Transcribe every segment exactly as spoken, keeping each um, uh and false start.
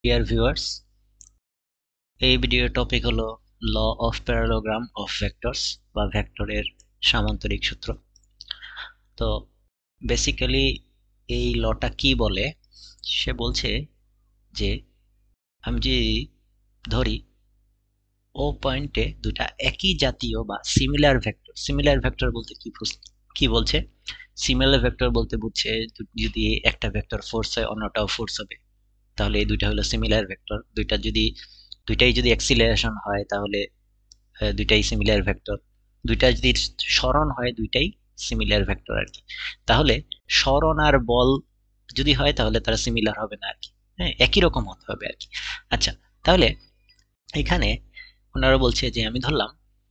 Dear viewers, এই ভিডিওর topic হলো law of parallelogram of vectors বা ভেক্টরের সামান্তরিক সূত্র। তো বেসিক্যালি এই লটা কি বলে, সে বলছে যে আমি যদি ধরি ও পয়েন্টে দুটা একই জাতীয় বা সিমিলার ভেক্টর, সিমিলার ভেক্টর বলতে কি কি বলছে, সিমিলার ভেক্টর বলতে বুঝছে যদি একটা ভেক্টর ফোর্স হয় অন্যটাও ফোর্স হবে, তাহলে এই দুইটা হলো সিমিলার ভেক্টর। দুইটা যদি দুইটাই যদি অ্যাক্সিলারেশন হয় তাহলে দুইটাই সিমিলার ভেক্টর। দুইটা যদি সরণ হয় দুইটাই সিমিলার ভেক্টর আর কি। তাহলে সরণ আর বল যদি হয় তাহলে তারা সিমিলার হবে না আর কি, হ্যাঁ, একই রকম হতে হবে আর কি। আচ্ছা, তাহলে এখানে ওনারা বলছে যে আমি ধরলাম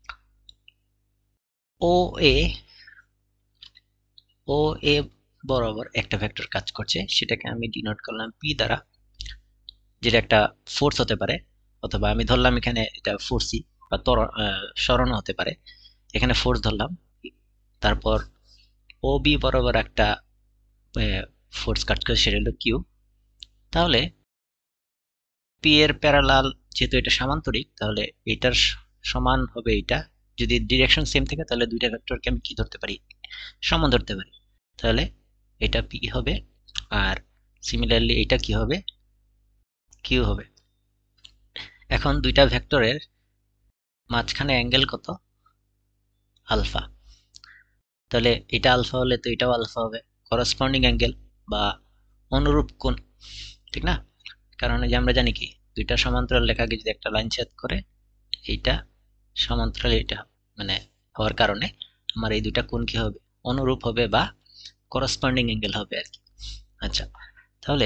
ও এ ও এ বরাবর একটা ভেক্টর কাজ করছে, সেটাকে আমি ডিনোট করলাম পি দ্বারা, যেটা একটা ফোর্স হতে পারে, অথবা আমি ধরলাম এখানে এটা ফোর্সই বা সরণ হতে পারে, এখানে ফোর্স ধরলাম। তারপর ও বি বরাবর একটা ফোর্স কাজ করে, সেটা হলো কিউ। তাহলে পি এর প্যারালাল, যেহেতু এটা সামান্তরিক, তাহলে এটার সমান হবে এটা। যদি ডিরেকশন সেম থাকে তাহলে দুইটা ভেক্টরকে আমি কি ধরতে পারি, সমান ধরতে পারি। তাহলে এটা পি হবে, আর সিমিলারলি এটা কি হবে, কিউ হবে। এখন দুইটা ভেক্টরের মাঝখানে অ্যাঙ্গেল কত, আলফা। তাহলে এটা আলফা হলে তো এটাও আলফা হবে, করসপন্ডিং অ্যাঙ্গেল বা অনুরূপ কোণ, ঠিক না? কারণ যে আমরা জানি কি, দুইটা সমান্তরাল রেখাকে যদি একটা লাইন ছেদ করে, এইটা সমান্তরাল এটা মানে হওয়ার কারণে আমার এই দুইটা কোণ কি হবে, অনুরূপ হবে বা করসপন্ডিং অ্যাঙ্গেল হবে আর কি। আচ্ছা, তাহলে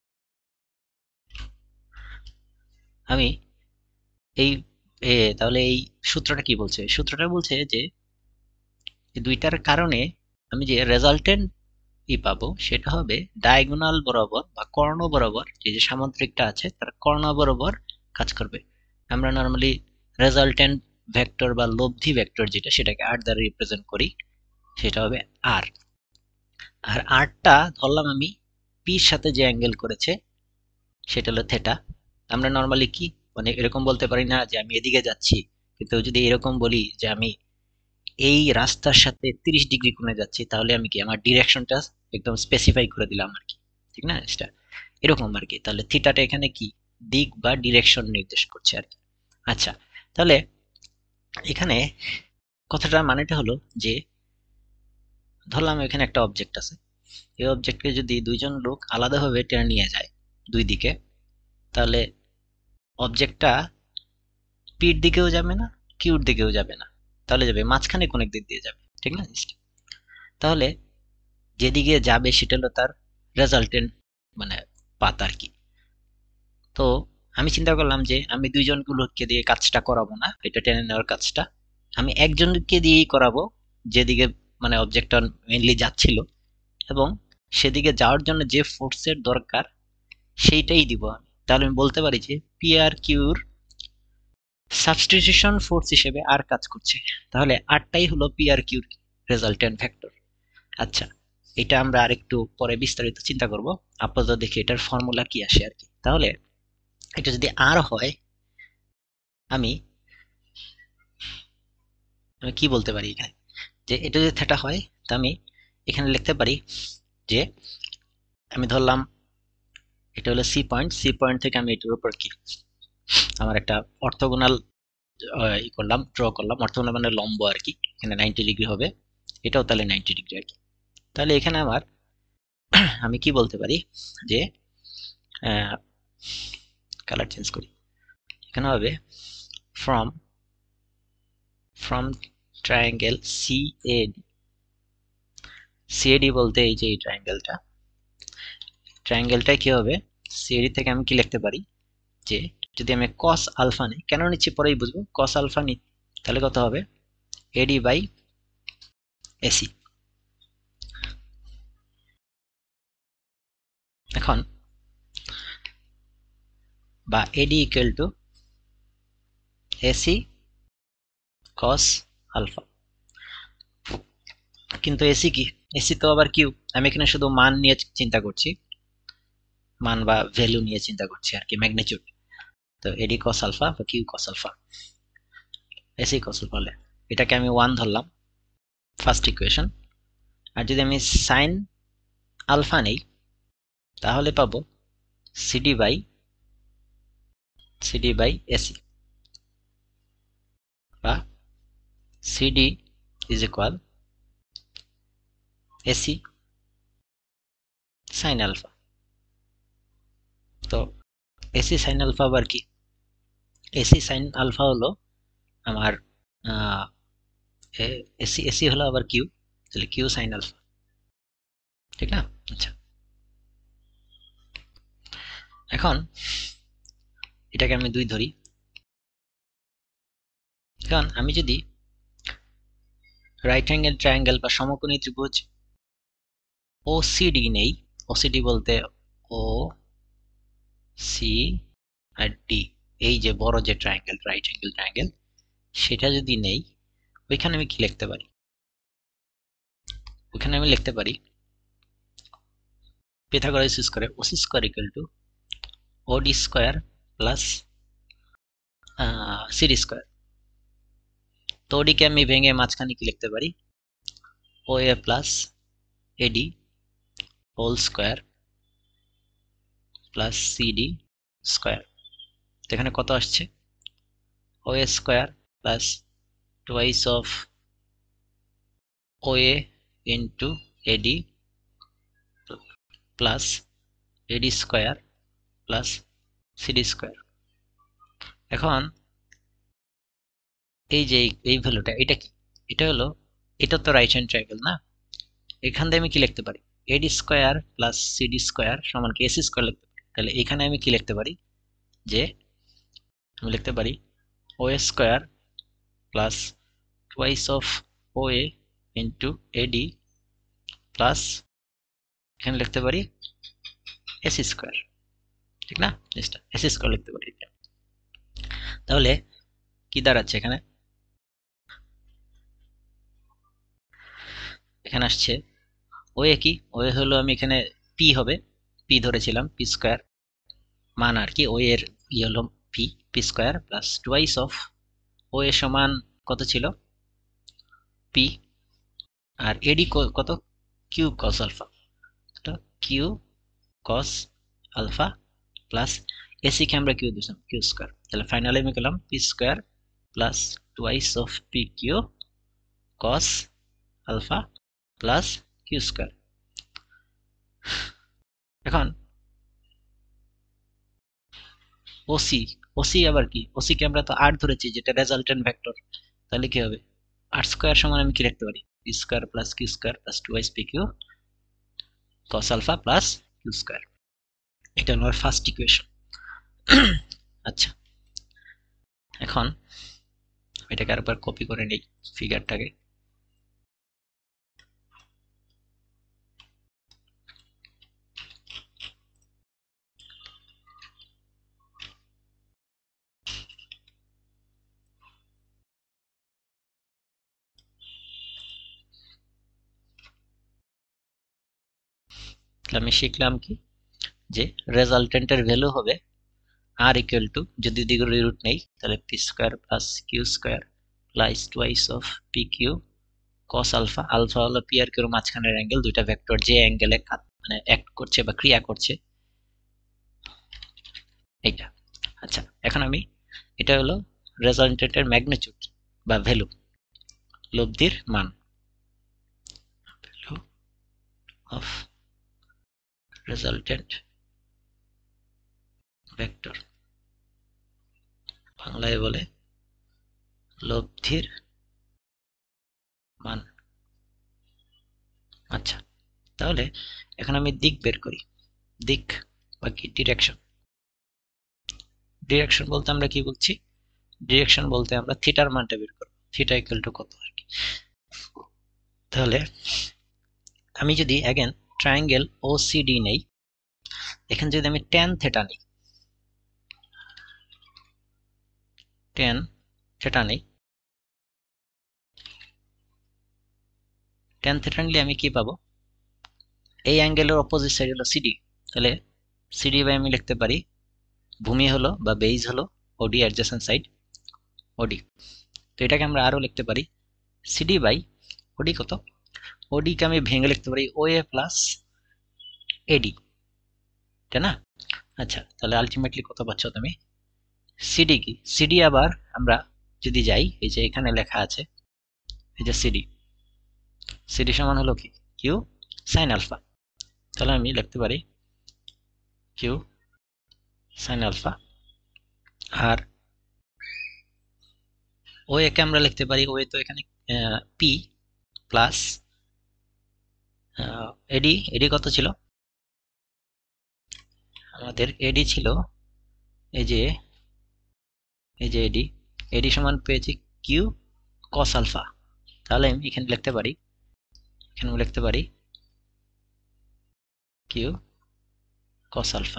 আমি এই এ তাহলে এই সূত্রটা কি বলছে, সূত্রটা বলছে যে দুইটার কারণে আমি যে রেজাল্টেন্ট ই পাবো সেটা হবে ডায়াগোনাল বরাবর বা কর্ণ বরাবর, যে যে সামান্তরিকটা আছে তার কর্ণ বরাবর কাজ করবে। আমরা নর্মালি রেজাল্টেন্ট ভেক্টর বা লব্ধি ভেক্টর যেটা, সেটাকে আর দ্বারা রিপ্রেজেন্ট করি, সেটা হবে আর। আর আরটা ধরলাম আমি পির সাথে যে অ্যাঙ্গেল করেছে সেটা হলো থেটা। আমরা নর্মালি কি মানে এরকম বলতে পারি না যে আমি এদিকে যাচ্ছি, কিন্তু যদি এরকম বলি যে আমি এই রাস্তার সাথে তিরিশ ডিগ্রি কোণে যাচ্ছি, তাহলে আমি কি আমার ডিরেকশনটা একদম স্পেসিফাই করে দিলাম আর কি, ঠিক না? এটা এরকম আর কি। তাহলে থিটাটা এখানে কি, দিক বা ডিরেকশন নির্দেশ করছে আর কি। আচ্ছা, তাহলে এখানে কথাটা মানেটা হলো যে ধরলাম এখানে একটা অবজেক্ট আছে, এই অবজেক্টকে যদি দুইজন লোক আলাদাভাবে টেনে নিয়ে যায় দুই দিকে, তাহলে অবজেক্টটা পির দিকেও যাবে না, কিউর দিকেও যাবে না, তাহলে যাবে মাঝখানে কোন এক দিক দিয়ে যাবে, ঠিক না? তাহলে যেদিকে যাবে সেটা হলো তার রেজাল্টেন্ট মানে পাত আর কি। তো আমি চিন্তা করলাম যে আমি দুইজনকে লোককে দিয়ে কাজটা করাবো না, এটা টেনে নেওয়ার কাজটা আমি একজনকে দিয়েই করাবো, যেদিকে মানে অবজেক্টটা মেইনলি যাচ্ছিল, এবং সেদিকে যাওয়ার জন্য যে ফোর্সের দরকার সেইটাই দিব আমি। তাহলে আমি বলতে পারি যে পি আর কিউর সাবস্টিটিউশন ফোর্স হিসেবে আর কাজ করছে। তাহলে আরটাই হলো পি আর কিউর রেজাল্টেন্ট ভেক্টর। আচ্ছা, এটা আমরা আরেকটু পরে বিস্তারিত চিন্তা করব, আপাতত দেখি এটার ফর্মুলা কি আসে আর কি। তাহলে এটা যদি আর হয়, আমি আমি কি বলতে পারি এখানে, যে এটা যদি থেটা হয়, তা আমি এখানে লিখতে পারি যে আমি ধরলাম এটা হলো সি পয়েন্ট, সি পয়েন্ট থেকে আমি এটার উপর কি আমার একটা অর্থোগোনাল ই করলাম, ড্র করলাম। অর্থোগোনাল মানে লম্ব আর কি, এখানে নাইনটি ডিগ্রি হবে, এটাও তাহলে নাইনটি ডিগ্রি আর কি। তাহলে এখানে আমার আমি কি বলতে পারি যে কালার চেঞ্জ করি, এখানে হবে from from triangle CAD. CAD বলতে এই যে এই ট্রায়াঙ্গেলটা, ট্রায়াঙ্গেলটা কি হবে, সিএডি থেকে আমি কি লিখতে পারি যে যদি আমি কস আলফা নিই, কেন নিচ্ছি পরেই বুঝবো, কস আলফা নিই তাহলে কত হবে, এডি বাই এসি। এখন বা AD equal to AC cos alpha, কিন্তু এসি কি, এসি তো আবার কিউ, আমি এখানে শুধু মান নিয়ে চিন্তা করছি, মান বা ভ্যালু নিয়ে চিন্তা করছি আর কি, ম্যাগনিটিউড। তো এডি কস আলফা বা Q cos alpha, AC cos alpha হলে এটাকে আমি ওয়ান ধরলাম ফার্স্ট ইকুয়েশন। আর যদি আমি সাইন আলফা নেই তাহলে পাবো CD by CD by AC, বা CD is equal AC sine alpha. তো এসি সাইন আলফা আবার কি? এসি সাইন আলফা হলো আমার এসি এসি হলো আবার কিউ, তাহলে কিউ সাইন আলফা, ঠিক না? আচ্ছা, এখন এটাকে আমি দুই ধরি। এখন আমি যদি রাইট অ্যাঙ্গেল ট্রায়াঙ্গেল বা সমকোণী ত্রিভুজ ওসিডি নেই, ওসিডি বলতে ও সি আর ডি, এই যে বড় যে ট্রায়াঙ্গেল, রাইট অ্যাঙ্গেল ট্রায়াঙ্গেল, সেটা যদি নেই, ওইখানে আমি কি লিখতে পারি? ওখানে আমি লিখতে পারি পিথাগোরাস স্কয়ারে OC square equal to OD square plus CD square. তো ওডিকে আমি ভেঙে মাঝখানে কি লিখতে পারি? O A plus AD whole square plus CD square. এখানে কত আসছে? O A square plus twice of O A into AD plus AD square plus CD square. এখন এই যে এই ভ্যালুটা, এটা কি? এটা হলো, এটা তো রাইট হ্যান্ড ট্রায়াঙ্গেল না, এখান থেকে আমি কি লিখতে পারি? AD square plus CD square সমান কি এসি স্কয়ার লিখতে পারি। তাহলে এখানে আমি কি লিখতে পারি? যে আমি লিখতে পারি O square plus twice of O A into AD plus এখানে লিখতে পারি এসি স্কয়ার, ঠিক না? জিনিসটা এসি স্কয়ার লিখতে পারি। তাহলে কি দাঁড়াচ্ছে এখানে? এখানে আসছে ও এ কি? ও এ হলো, আমি এখানে পি হবে, পি ধরেছিলাম, পি স্কয়ার মান আর কি, ও এর ই হলো P, P square plus twice of O A সমান কত ছিল? পি, আর এডি কত? Q cos alpha, Q cos alpha plus AC কে আমরা কিউ দিলাম কিউ স্কয়ার। তাহলে ফাইনালি আমি পেলাম P square plus twice of P Q cos alpha plus Q square. এখন ওসি, ওসি আবার কি? ওসি কে আমরা তো আর ধরেছি, যেটা রেজাল্টেন্ট ভেক্টর। তাহলে কি হবে? আর স্কয়ার সমান আমি কি লিখতে পারি? P square plus Q square plus twice P Q cos alpha plus Q square. এটা হলো আমার ফার্স্ট ইকুয়েশন। আচ্ছা, এখন এটাকে আরেকবার কপি করে নেই ফিগারটাকে। আমি শিখলাম কি, যে রেজাল্টেন্টের ভ্যালু হবে আর ইকুয়াল টু, যদি দিকের রুট নেই তাহলে P square plus Q square plus twice of P Q cos alpha. Alpha হলো পি আর কিউর মাঝখানের অ্যাঙ্গেল, দুইটা ভেক্টর যে অ্যাঙ্গেলে মানে অ্যাক্ট করছে বা ক্রিয়া করছে, এইটা। আচ্ছা, এখন আমি, এটা হলো রেজাল্টেন্টের ম্যাগনিটিউড বা ভ্যালু, লব্ধির মান, ভ্যালু অফ রেজাল্টেন্ট ভেক্টর, বাংলায় বলে লব্ধির মান। আচ্ছা, তাহলে এখন আমি দিক বের করি। দিক বা কি? ডিরেকশন। ডিরেকশন বলতে আমরা কি বলছি? ডিরেকশন বলতে আমরা থিটার মানটা বের করব, থিটা ইকুয়াল টু কত আর কি। তাহলে আমি যদি अगेन ট্রায়াঙ্গেল ওসিডি নেই, এখানে যদি আমি ট্যান থিটা নেই, ট্যান থিটা নেই, ট্যান থিটা নিলে আমি কি পাবো? এই অ্যাঙ্গেলের অপোজিট সাইড হলো সিডি, তাহলে সিডি বাই আমি লিখতে পারি ভূমি হলো বা বেজ হলো ওডি অ্যাডজেসেন্ট সাইড ওডি। তো এটাকে আমরা আরও লিখতে পারি সিডি বাই ওডি কত, ওডিকে আমি ভেঙে লিখতে পারি ও এ প্লাস এডি, তাই না? আচ্ছা, তাহলে আলটিমেটলি কত পাচ্ছ তুমি? সিডি কি, সিডি আবার আমরা যদি যাই, এই যে এখানে লেখা আছে এই যে সিডি, সিডি সমান হলো কি কিউ সাইন আলফা। তাহলে আমি লিখতে পারি কিউ সাইন আলফা, আর ও একে আমরা লিখতে পারি, ও এ তো এখানে পি প্লাস এডি, এডি কত ছিল আমাদের? এডি ছিল এই যে এই যে এডি, এডি সমান পেয়েছি কিউ কস আলফা। তাহলে আমি এখানে লিখতে পারি, এখানে লিখতে পারি কিউ কস আলফা।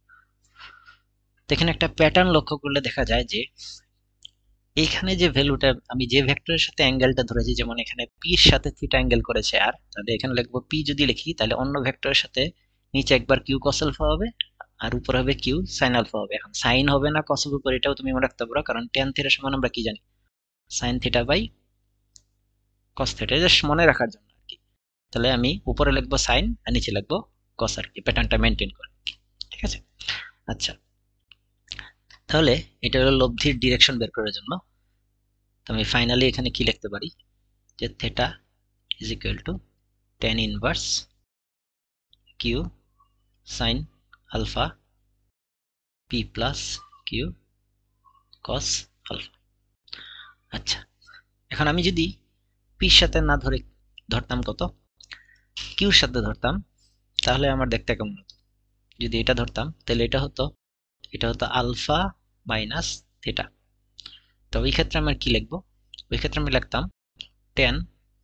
এখানে একটা প্যাটার্ন লক্ষ্য করলে দেখা যায় যে এখানে যে ভ্যালুটা আমি যে ভেক্টরের সাথে অ্যাঙ্গেলটা ধরেছি, যেমন এখানে পি এর সাথে থিটা অ্যাঙ্গেল করেছে আর, তাহলে এখানে লিখবো পি যদি লিখি তাহলে অন্য ভেক্টরের সাথে নিচে একবার কিউ কস আলফা হবে আর উপর হবে কিউ সাইন আলফা হবে। এখন সাইন হবে না কসের উপর এটাও তুমি মনে রাখতে পারো, কারণ ট্যান থিটা সমান আমরা কি জানি, sine theta by cos theta, just মনে রাখার জন্য আর কি। তাহলে আমি উপরে লিখবো সাইন আর নিচে লিখবো কস আর কি, প্যাটার্নটা মেনটেন করে, ঠিক আছে? আচ্ছা, তাহলে এটা হলো লব্ধির ডিরেকশন বের করার জন্য। তো আমি ফাইনালি এখানে কি লিখতে পারি যে theta is equal to tan inverse Q sine alpha P plus Q cos alpha. আচ্ছা, এখন আমি যদি পির সাথে না ধরে ধরতাম কত, কিউর সাথে ধরতাম, তাহলে আমার দেখতে কেমন হতো? যদি এটা ধরতাম তাহলে এটা হতো, এটা হতো আলফা মাইনাস থিটা। তো ওই ক্ষেত্রে আমরা কি লিখবো? ওই ক্ষেত্রে আমি লিখতাম tan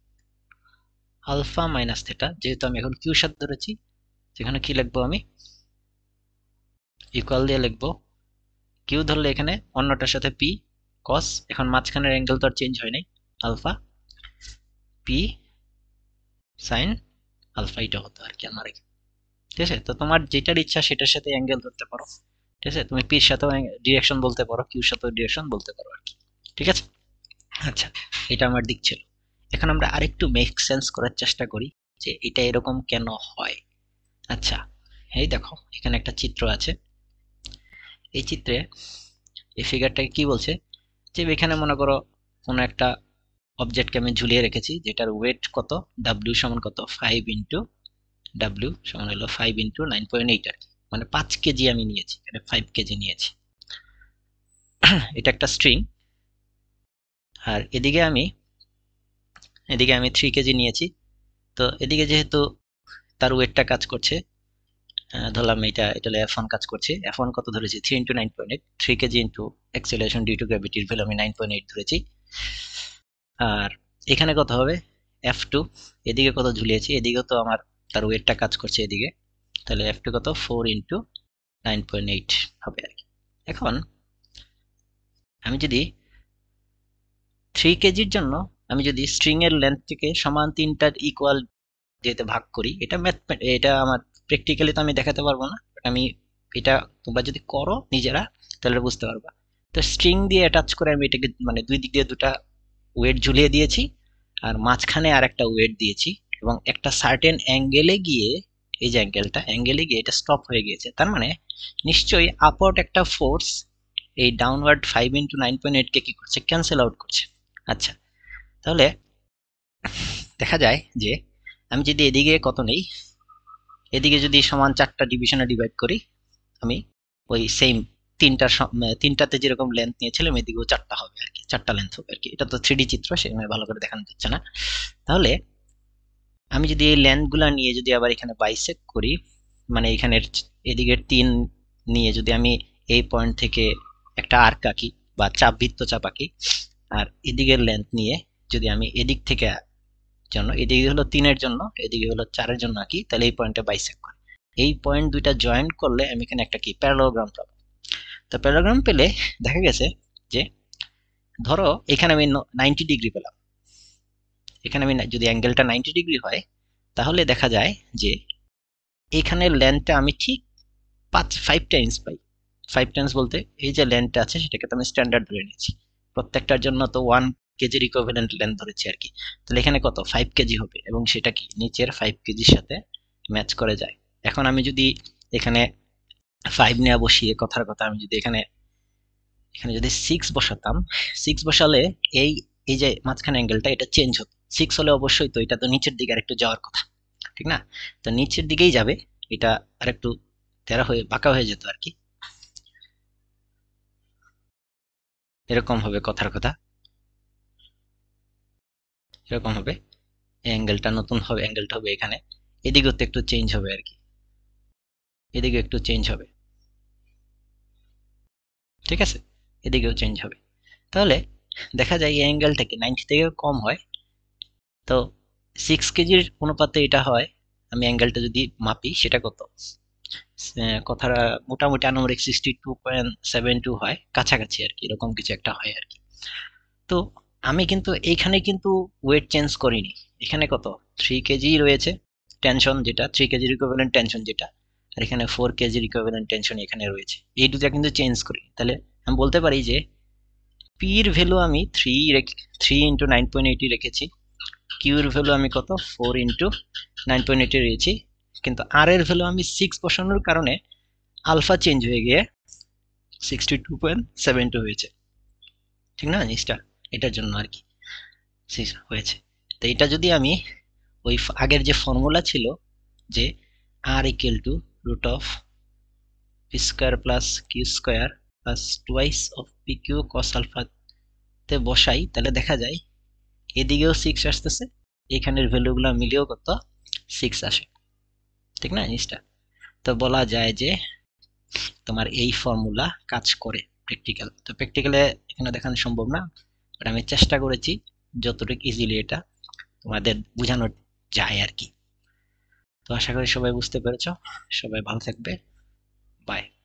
আলফা মাইনাস থিটা, যেহেতু আমি এখন কিউর সাথে ধরেছি সেখানে কি লিখবো আমি, ইকুয়াল দিয়ে লিখবো কিউ ধরলে এখানে অন্যটার সাথে পি কস, এখন মাঝখানের অ্যাঙ্গেল তো আর চেঞ্জ হয় নাই, আলফা পি সাইন আলফা, এটা হতো আর কি আমার, ঠিক আছে? তো তোমার যেটার ইচ্ছা সেটার সাথে অ্যাঙ্গেল ধরতে পারো, ঠিক আছে? তুমি পির সাথেও ডিরেকশন বলতে পারো, কিউর সাথেও ডিরেকশন বলতে পারো আর কি, ঠিক আছে? আচ্ছা, এটা আমার দিক ছিল। এখন আমরা আরেকটু মেক সেন্স করার চেষ্টা করি যে এটা এরকম কেন হয়। আচ্ছা, এই দেখো এখানে একটা চিত্র আছে, এই চিত্রে এই ফিগারটাকে কি বলছে যে এখানে মনে করো কোনো একটা অবজেক্টকে আমি ঝুলিয়ে রেখেছি, যেটার ওয়েট কত, ডাব্লিউ সমান কত, ফাইভ ইন্টু ডাব্লিউ সমান হলো five into nine point eight আর কি, মানে পাঁচ কেজি আমি নিয়েছি, এটা ফাইভ কেজি নিয়েছি। এটা একটা স্ট্রিং, আর এদিকে আমি এদিকে আমি থ্রি কেজি নিয়েছি। তো এদিকে যেহেতু তার ওয়েটটা কাজ করছে, ধরলাম এটা এটা এফ ওয়ান কাজ করছে, এফ ওয়ান কত ধরেছি, three into nine point eight, three kg into acceleration due to গ্র্যাভিটির ভ্যালু আমি নাইন পয়েন্ট এইট ধরেছি। আর এখানে কত হবে এফ টু, এদিকে কত ঝুলিয়েছি, এদিকে তো আমার তার ওয়েটটা কাজ করছে এদিকে, তাহলে এফ টু কত, four into nine point eight হবে আর কি। এখন আমি যদি থ্রি কেজির জন্য আমি যদি স্ট্রিং এর লেন্থটিকে সমান তিনটার ইকুয়াল যেতে ভাগ করি, এটা ম্যাথ, এটা আমার প্র্যাকটিক্যালি তো আমি দেখাতে পারবো না, আমি এটা তোমরা যদি করো নিজেরা তাহলে বুঝতে পারবা। তো স্ট্রিং দিয়ে অ্যাটাচ করে আমি এটাকে মানে দুই দিক দিয়ে দুটা ওয়েট ঝুলিয়ে দিয়েছি, আর মাঝখানে আর একটা ওয়েট দিয়েছি, এবং একটা সার্টেন অ্যাঙ্গেলে গিয়ে এই যে অ্যাঙ্গেলটা অ্যাঙ্গেলে গিয়ে এটা স্টপ হয়ে গিয়েছে, তার মানে নিশ্চয়ই আপওয়ার্ড একটা ফোর্স এই downward five into nine point eight কে কি করছে, ক্যান্সেল আউট করছে। আচ্ছা, তাহলে দেখা যায় যে আমি যদি এদিকে কত নেই, এদিকে যদি সমান চারটা ডিভিশনে ডিভাইড করি, আমি ওই সেম তিনটা তিনটাতে যেরকম লেন্থ নিয়েছিলাম এদিকেও চারটা হবে আর কি, চারটা লেন্থ হবে আর কি। এটা তো থ্রি ডি চিত্র, সেখানে ভালো করে দেখানো যাচ্ছে না। তাহলে আমি যদি এই লেন্থগুলা নিয়ে যদি আবার এখানে বাইসেক্ট করি, মানে এখানের এদিকের তিন নিয়ে যদি আমি এই পয়েন্ট থেকে একটা আর্ক আঁকি বা চাপ বৃত্ত চাপ আঁকি, আর এদিকের লেন্থ নিয়ে যদি আমি এদিক থেকে জন্য, এদিকে হলো তিনের জন্য এদিকে হলো চারের জন্য আঁকি, তাহলে এই পয়েন্টে বাইসেক্ট করি, এই পয়েন্ট দুইটা জয়েন্ট করলে আমি এখানে একটা কি প্যারালোগ্রাম পাবো। তো প্যারালোগ্রাম পেলে দেখা গেছে যে ধরো এখানে আমি নাইনটি ডিগ্রি পেলাম, এখানে আমি যদি অ্যাঙ্গেলটা নাইনটি ডিগ্রি হয় তাহলে দেখা যায় যে এখানের লেন্থটা আমি ঠিক পাঁচ ফাইভ টাইমস পাই। ফাইভ টাইমস বলতে এই যে লেন্থটা আছে সেটাকে তো আমি স্ট্যান্ডার্ড ধরে নিয়েছি, প্রত্যেকটার জন্য তো ওয়ান কেজির ইকুইভ্যালেন্ট লেন্থ ধরেছি আর কি। তাহলে এখানে কত ফাইভ কেজি হবে, এবং সেটা কি নিচের ফাইভ কেজির সাথে ম্যাচ করে যায়। এখন আমি যদি এখানে ফাইভ নেওয়া বসিয়ে, কথার কথা আমি যদি এখানে এখানে যদি সিক্স বসাতাম, সিক্স বসালে এই এই যে মাঝখানে অ্যাঙ্গেলটা এটা চেঞ্জ হতো। সিক্স হলে অবশ্যই তো এটা তো নিচের দিকে আর একটু যাওয়ার কথা, ঠিক না? তো নিচের দিকেই যাবে, এটা আর একটু তেরা হয়ে বাঁকা হয়ে যেত আর কি। এরকম হবে কথার কথা, এরকম হবে। অ্যাঙ্গেলটা নতুন হবে, অ্যাঙ্গেলটা হবে এখানে, এদিকেও তো একটু চেঞ্জ হবে আর কি, এদিকে একটু চেঞ্জ হবে, ঠিক আছে? এদিকেও চেঞ্জ হবে। তাহলে দেখা যায় এই অ্যাঙ্গেলটা কি নাইনটি থেকে কম হয়। তো সিক্স কেজির অনুপাতে এটা হয়। আমি অ্যাঙ্গেলটা যদি মাপি সেটা কত, কথাটা মোটামুটি আনুমানিক sixty two point seven two হয়, কাছাকাছি আর কি, এরকম কিছু একটা হয় আর কি। তো আমি কিন্তু এইখানে কিন্তু ওয়েট চেঞ্জ করিনি। এখানে কত থ্রি কেজি রয়েছে টেনশন, যেটা থ্রি কেজির ইকুইভ্যালেন্ট টেনশন যেটা, আর এখানে ফোর কেজির ইকুইভ্যালেন্ট টেনশন এখানে রয়েছে। এই দুটা কিন্তু চেঞ্জ করি। তাহলে আমি বলতে পারি যে পির ভ্যালু আমি three three into nine point eighty রেখেছি, কিউর ভ্যালু আমি কত four into nine point eighty রেখেছি, কিন্তু আর এর ভ্যালু আমি সিক্স বসানোর কারণে আলফা চেঞ্জ হয়ে গিয়ে sixty two point seven two হয়েছে, ঠিক না জিনিসটা? এটার জন্য আর কি হয়েছে। তো এটা যদি আমি ওই আগের যে ফর্মুলা ছিল যে R equal to root of P square plus Q square plus twice of P Q cos alpha তে বসাই, তাহলে দেখা যায় এদিকেও সিক্স আসতেছে, এখানের ভ্যালুগুলো মিলিয়েও কত সিক্স আসে, ঠিক না জিনিসটা? তো বলা যায় যে তোমার এই ফর্মুলা কাজ করে প্র্যাকটিক্যাল। তো প্র্যাকটিক্যালে এখানে দেখানো সম্ভব না, বাট আমি চেষ্টা করেছি যতটুকু ইজিলি এটা তোমাদের বোঝানো যায় আর কি। তো আশা করি সবাই বুঝতে পেরেছো। সবাই ভালো থাকবে, বাই।